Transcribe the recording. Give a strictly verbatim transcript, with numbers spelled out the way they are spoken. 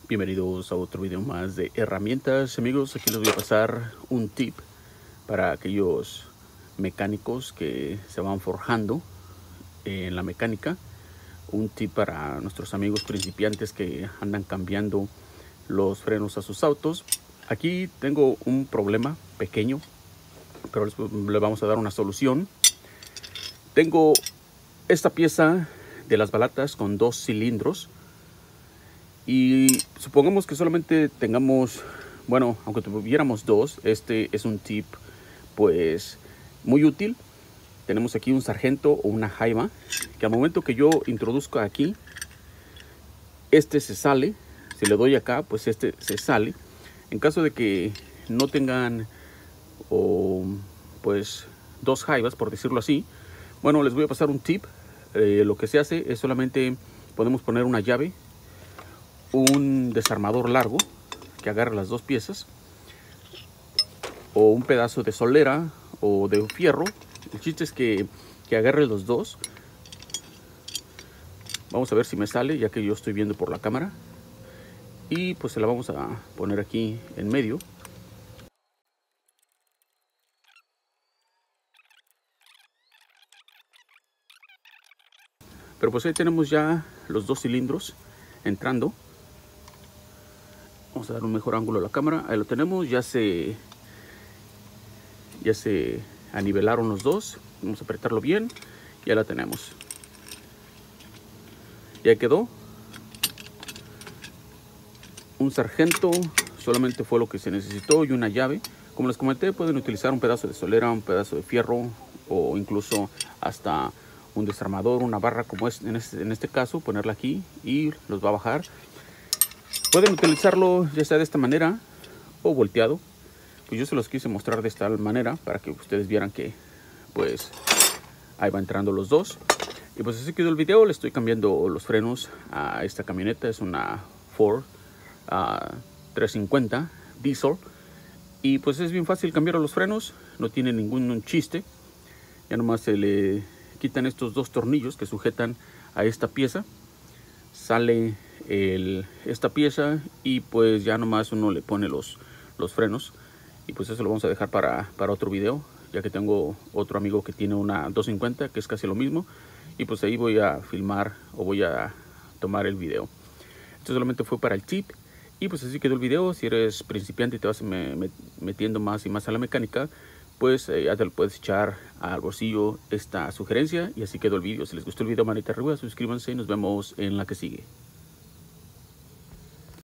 Bienvenidos a otro video más de herramientas, amigos. Aquí les voy a pasar un tip para aquellos mecánicos que se van forjando en la mecánica. Un tip para nuestros amigos principiantes que andan cambiando los frenos a sus autos. Aquí tengo un problema pequeño, pero les, les vamos a dar una solución. Tengo esta pieza de las balatas con dos cilindros. Y supongamos que solamente tengamos, bueno, aunque tuviéramos dos, este es un tip pues muy útil. Tenemos aquí un sargento o una jaiba, que al momento que yo introduzco aquí, este se sale. Si le doy acá, pues este se sale. En caso de que no tengan, o pues dos jaibas, por decirlo así, bueno, les voy a pasar un tip. Eh, lo que se hace es solamente podemos poner una llave, un desarmador largo que agarre las dos piezas, o un pedazo de solera o de fierro. El chiste es que, que agarre los dos. Vamos a ver si me sale, ya que yo estoy viendo por la cámara. Y pues se la vamos a poner aquí en medio. Pero pues ahí tenemos ya los dos cilindros entrando. Vamos a dar un mejor ángulo a la cámara. Ahí lo tenemos. Ya se, ya se anivelaron los dos. Vamos a apretarlo bien. Ya la tenemos. Ya quedó. Un sargento solamente fue lo que se necesitó, y una llave. Como les comenté, pueden utilizar un pedazo de solera, un pedazo de fierro, o incluso hasta un desarmador, una barra como es en este, en este caso, ponerla aquí y los va a bajar. Pueden utilizarlo ya sea de esta manera o volteado. Pues yo se los quise mostrar de esta manera para que ustedes vieran que pues ahí va entrando los dos. Y pues así quedó el video. Le estoy cambiando los frenos a esta camioneta. Es una Ford uh, trescientos cincuenta diesel. Y pues es bien fácil cambiar los frenos. No tiene ningún chiste. Ya nomás se le quitan estos dos tornillos que sujetan a esta pieza. Sale el, esta pieza y pues ya nomás uno le pone los, los frenos. Y pues eso lo vamos a dejar para, para otro video, ya que tengo otro amigo que tiene una doscientos cincuenta que es casi lo mismo. Y pues ahí voy a filmar o voy a tomar el video. Esto solamente fue para el tip. Y pues así quedó el video. Si eres principiante y te vas metiendo más y más a la mecánica, pues eh, ya te lo puedes echar al bolsillo esta sugerencia. Y así quedó el video. Si les gustó el video, manita arriba, suscríbanse y nos vemos en la que sigue.